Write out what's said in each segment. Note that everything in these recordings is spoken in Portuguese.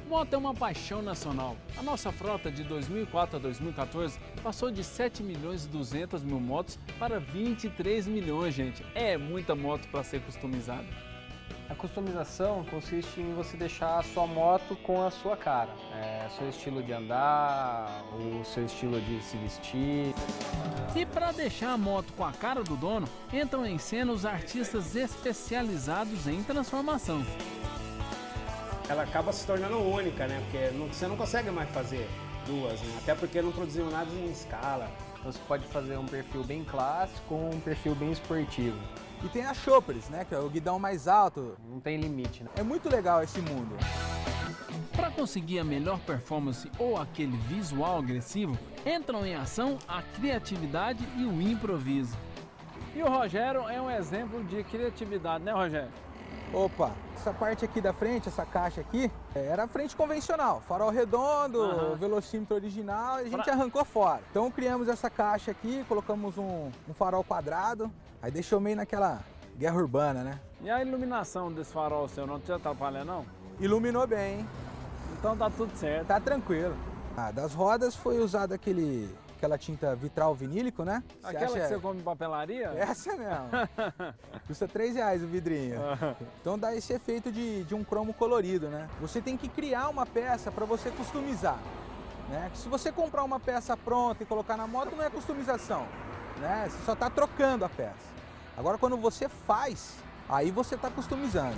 Moto é uma paixão nacional. A nossa frota de 2004 a 2014 passou de 7.200.000 motos para 23 milhões, gente. É muita moto para ser customizada. A customização consiste em você deixar a sua moto com a sua cara. Seu estilo de andar, o seu estilo de se vestir. E para deixar a moto com a cara do dono, entram em cena os artistas especializados em transformação. Ela acaba se tornando única, né? Porque você não consegue mais fazer duas, né? Até porque não produziam nada em escala. Então você pode fazer um perfil bem clássico ou um perfil bem esportivo. E tem as choppers, né? Que é o guidão mais alto. Não tem limite, né? É muito legal esse mundo. Para conseguir a melhor performance ou aquele visual agressivo, entram em ação a criatividade e o improviso. E o Rogério é um exemplo de criatividade, né, Rogério? Opa, essa parte aqui da frente, essa caixa aqui, era a frente convencional. Farol redondo, velocímetro original, e a gente arrancou fora. Então criamos essa caixa aqui, colocamos um farol quadrado, aí deixou meio naquela guerra urbana, né? E a iluminação desse farol seu não te atrapalha, não? Iluminou bem, hein? Então tá tudo certo. Tá tranquilo. Das rodas foi usado aquela tinta vitral vinílico, né? Aquela que você come em papelaria? Essa mesmo. Custa R$3 o vidrinho. Então dá esse efeito de um cromo colorido, né? Você tem que criar uma peça para você customizar, né? Se você comprar uma peça pronta e colocar na moto, não é customização, né? Você só está trocando a peça. Agora, quando você faz, aí você está customizando.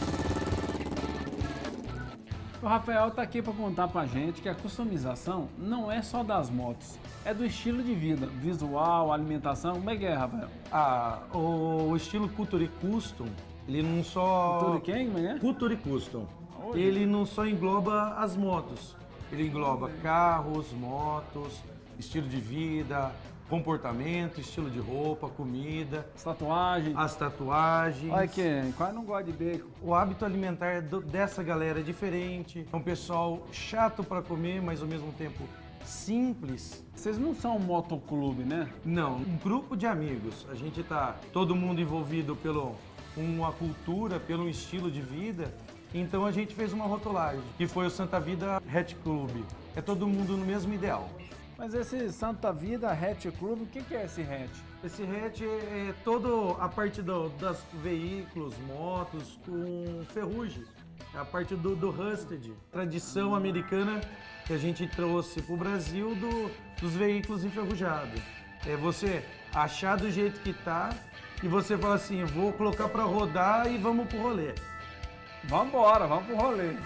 O Rafael está aqui para contar para a gente que a customização não é só das motos, é do estilo de vida, visual, alimentação. Como é que é, Rafael? O estilo Culture Custom, ele não só... Culture quem? Como é? Culture Custom. Ele não só engloba as motos, ele engloba carros, motos, estilo de vida, comportamento, estilo de roupa, comida, as tatuagens. Olha que quase não gosta de bacon. O hábito alimentar dessa galera é diferente. É um pessoal chato para comer, mas ao mesmo tempo simples. Vocês não são um motoclube, né? Não, um grupo de amigos. A gente tá todo mundo envolvido pela uma cultura, pelo estilo de vida. Então a gente fez uma rotulagem, que foi o Santa Vida Hatch Club. É todo mundo no mesmo ideal. Mas esse Santa Vida Hatch Club, o que é esse hatch? Esse hatch é toda a parte dos veículos, motos com ferrugem. É a parte do rusted, tradição americana que a gente trouxe para o Brasil dos veículos enferrujados. É você achar do jeito que tá e você fala assim, vou colocar para rodar e vamos pro rolê. Vamos pro rolê.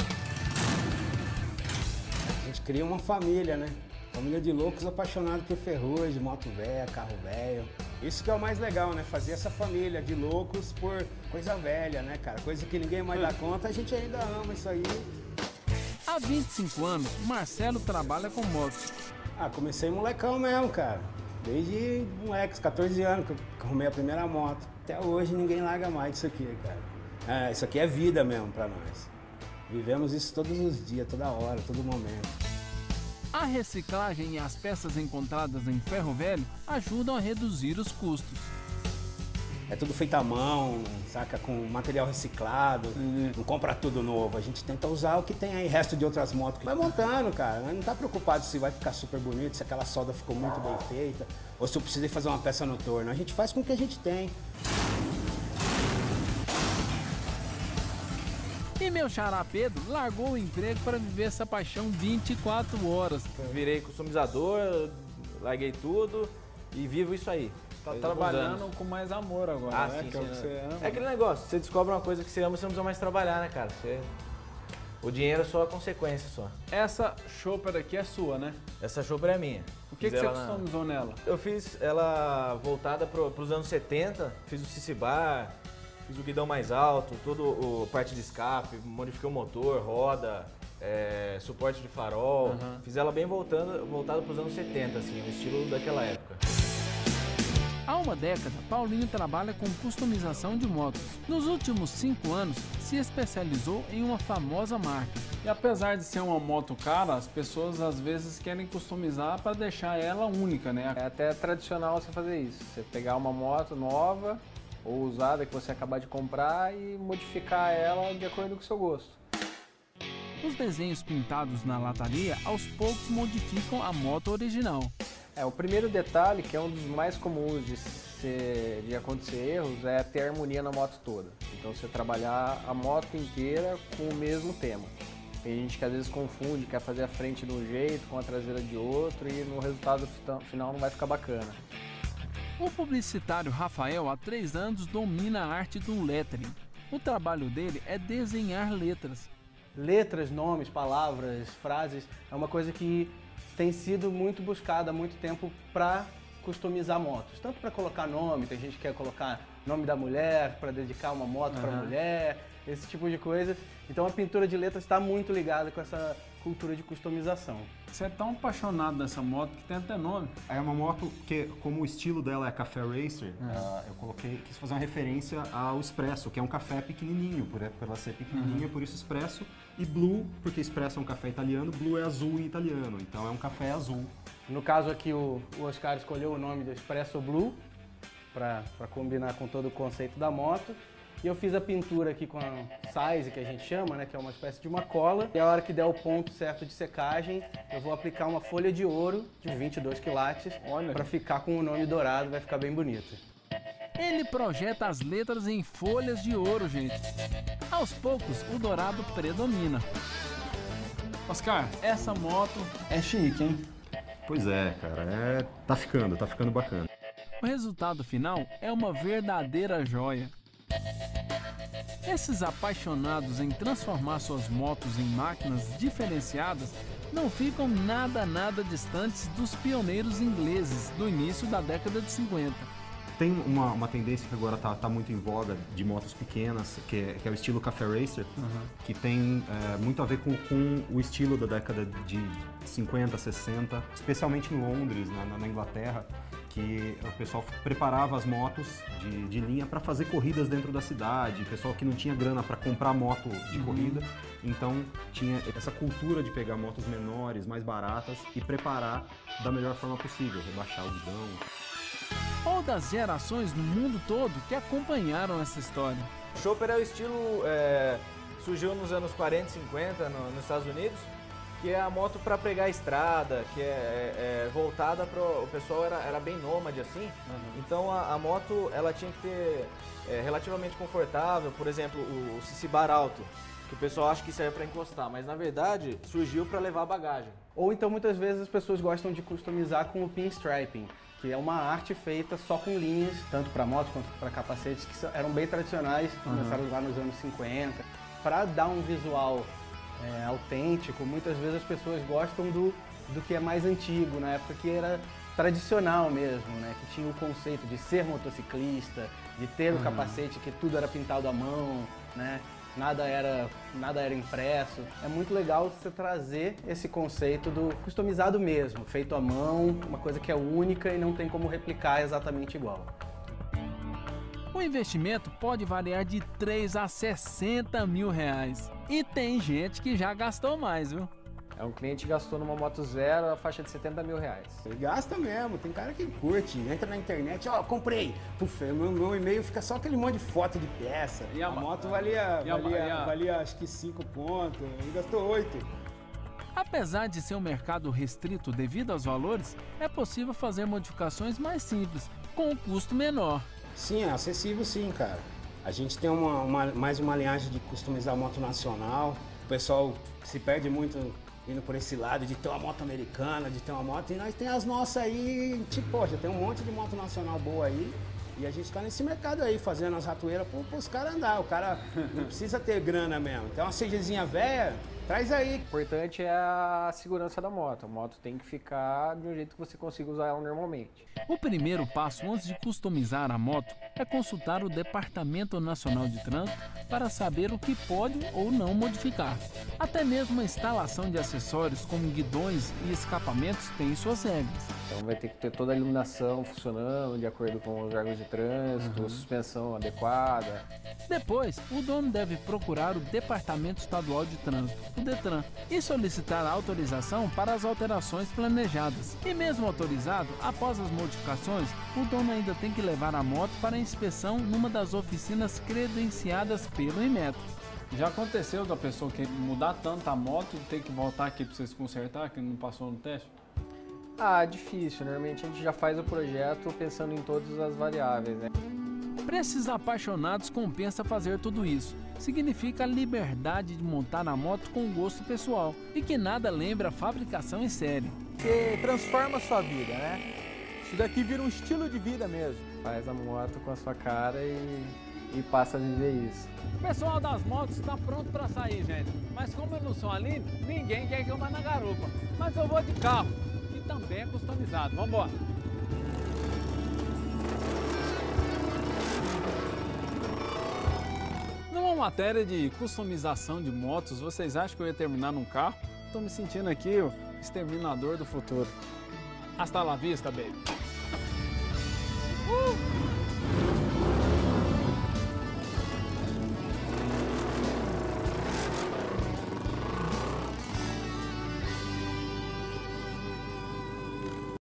A gente cria uma família, né? Família de loucos apaixonados por ferrugem, moto velha, carro velho. Isso que é o mais legal, né? Fazer essa família de loucos por coisa velha, né, cara? Coisa que ninguém mais dá conta, a gente ainda ama isso aí. Há 25 anos, Marcelo trabalha com motos. Comecei molecão mesmo, cara. Desde moleque, 14 anos que eu arrumei a primeira moto. Até hoje ninguém larga mais disso aqui, cara. Isso aqui é vida mesmo pra nós. Vivemos isso todos os dias, toda hora, todo momento. A reciclagem e as peças encontradas em ferro velho ajudam a reduzir os custos. É tudo feito à mão, saca? Com material reciclado, não compra tudo novo. A gente tenta usar o que tem aí, resto de outras motos. Vai montando, cara. Não tá preocupado se vai ficar super bonito, se aquela solda ficou muito bem feita, ou se eu precisei fazer uma peça no torno. A gente faz com o que a gente tem. E meu xará Pedro largou o emprego para viver essa paixão 24 horas. Virei customizador, larguei tudo e vivo isso aí. Tá trabalhando com mais amor agora, né? Sim, que é o que você ama. É aquele negócio, você descobre uma coisa que você ama, você não precisa mais trabalhar, né, cara? O dinheiro é só a consequência só. Essa chopper aqui é sua, né? Essa chopper é minha. O que você customizou nela? Eu fiz ela voltada pros anos 70, fiz o CC Bar, fiz o guidão mais alto, toda a parte de escape, modifiquei o motor, roda, suporte de farol. Fiz ela bem voltada para os anos 70, assim, no estilo daquela época. Há uma década, Paulinho trabalha com customização de motos. Nos últimos 5 anos, se especializou em uma famosa marca. E apesar de ser uma moto cara, as pessoas às vezes querem customizar para deixar ela única, né? É até tradicional você fazer isso. Você pegar uma moto nova ou usada que você acabar de comprar e modificar ela de acordo com o seu gosto. Os desenhos pintados na lataria aos poucos modificam a moto original. O primeiro detalhe, que é um dos mais comuns de acontecer erros, é ter harmonia na moto toda. Então você trabalhar a moto inteira com o mesmo tema. Tem gente que às vezes confunde, quer fazer a frente de um jeito, com a traseira de outro e no resultado final não vai ficar bacana. O publicitário Rafael, há 3 anos, domina a arte do lettering. O trabalho dele é desenhar letras. Letras, nomes, palavras, frases, é uma coisa que tem sido muito buscada há muito tempo para customizar motos. Tanto para colocar nome, tem gente que quer colocar nome da mulher, para dedicar uma moto para mulher, esse tipo de coisa. Então a pintura de letras está muito ligada com essa cultura de customização. Você é tão apaixonado dessa moto que tem até nome. É uma moto que, como o estilo dela é café racer, eu quis fazer uma referência ao Espresso, que é um café pequenininho, por ela ser pequenininha, por isso Espresso. E Blue, porque Espresso é um café italiano, Blue é azul em italiano, então é um café azul. No caso aqui, o Oscar escolheu o nome do Espresso Blue, para combinar com todo o conceito da moto. E eu fiz a pintura aqui com a size, que a gente chama, né, que é uma espécie de uma cola. E a hora que der o ponto certo de secagem, eu vou aplicar uma folha de ouro de 22 quilates para ficar com o nome dourado, vai ficar bem bonito. Ele projeta as letras em folhas de ouro, gente. Aos poucos, o dourado predomina. Oscar, essa moto é chique, hein? Pois é, cara, tá ficando bacana. O resultado final é uma verdadeira joia. Esses apaixonados em transformar suas motos em máquinas diferenciadas não ficam nada distantes dos pioneiros ingleses do início da década de 50. Tem uma tendência que agora tá muito em voga de motos pequenas, que é o estilo café racer, que tem muito a ver com o estilo da década de 50, 60, especialmente em Londres, na Inglaterra, que o pessoal preparava as motos de linha para fazer corridas dentro da cidade, o pessoal que não tinha grana para comprar moto de corrida, então tinha essa cultura de pegar motos menores, mais baratas e preparar da melhor forma possível, rebaixar o guidão. Ou das gerações no mundo todo que acompanharam essa história. O Chopper é o estilo, surgiu nos anos 40 e 50 nos Estados Unidos, que é a moto para pregar a estrada, que é voltada para o pessoal, era bem nômade assim, então a moto ela tinha que ter relativamente confortável, por exemplo o Cici Bar alto, que o pessoal acha que serve para encostar, mas na verdade surgiu para levar bagagem. Ou então muitas vezes as pessoas gostam de customizar com o pinstriping, que é uma arte feita só com linhas, tanto para motos quanto para capacetes, que eram bem tradicionais, começaram lá nos anos 50. Para dar um visual autêntico, muitas vezes as pessoas gostam do que é mais antigo, na época que era tradicional mesmo, né? Que tinha o conceito de ser motociclista, de ter o capacete, que tudo era pintado à mão, né? Nada era impresso. É muito legal você trazer esse conceito do customizado mesmo, feito à mão, uma coisa que é única e não tem como replicar exatamente igual. O investimento pode variar de 3 a 60 mil reais. E tem gente que já gastou mais, viu? Um cliente que gastou numa moto zero a faixa de 70 mil reais. Ele gasta mesmo, tem cara que curte, entra na internet, comprei. Puf, meu e-mail fica só aquele monte de foto de peça. E a moto valia acho que 5 pontos, ele gastou 8. Apesar de ser um mercado restrito devido aos valores, é possível fazer modificações mais simples, com um custo menor. Sim, é acessível sim, cara. A gente tem mais uma linhagem de customizar moto nacional. O pessoal se perde muito indo por esse lado de ter uma moto americana, de ter uma moto. E nós tem as nossas aí, tipo, já tem um monte de moto nacional boa aí. E a gente tá nesse mercado aí, fazendo as ratoeiras pros caras andar. O cara não precisa ter grana mesmo. Então uma CGzinha velha, traz aí. O importante é a segurança da moto. A moto tem que ficar de um jeito que você consiga usar ela normalmente. O primeiro passo antes de customizar a moto é consultar o Departamento Nacional de Trânsito para saber o que pode ou não modificar. Até mesmo a instalação de acessórios como guidões e escapamentos tem suas regras. Então vai ter que ter toda a iluminação funcionando de acordo com os órgãos de trânsito, suspensão adequada. Depois, o dono deve procurar o Departamento Estadual de Trânsito, o DETRAN, e solicitar a autorização para as alterações planejadas. E mesmo autorizado, após as modificações, o dono ainda tem que levar a moto para inspeção numa das oficinas credenciadas pelo Inmetro. Já aconteceu da pessoa que mudar tanto a moto e ter que voltar aqui para vocês consertar, que não passou no teste? Ah, difícil. Normalmente a gente já faz o projeto pensando em todas as variáveis, né? Para esses apaixonados compensa fazer tudo isso. Significa a liberdade de montar a moto com gosto pessoal e que nada lembra a fabricação em série. Você transforma a sua vida, né? Isso daqui vira um estilo de vida mesmo. Faz a moto com a sua cara e passa a viver isso. O pessoal das motos está pronto para sair, gente. Mas como eu não sou ali, ninguém quer que eu vá na garupa. Mas eu vou de carro, que também é customizado. Vamos embora. Numa matéria de customização de motos, vocês acham que eu ia terminar num carro? Tô me sentindo aqui o exterminador do futuro. Hasta la vista, baby.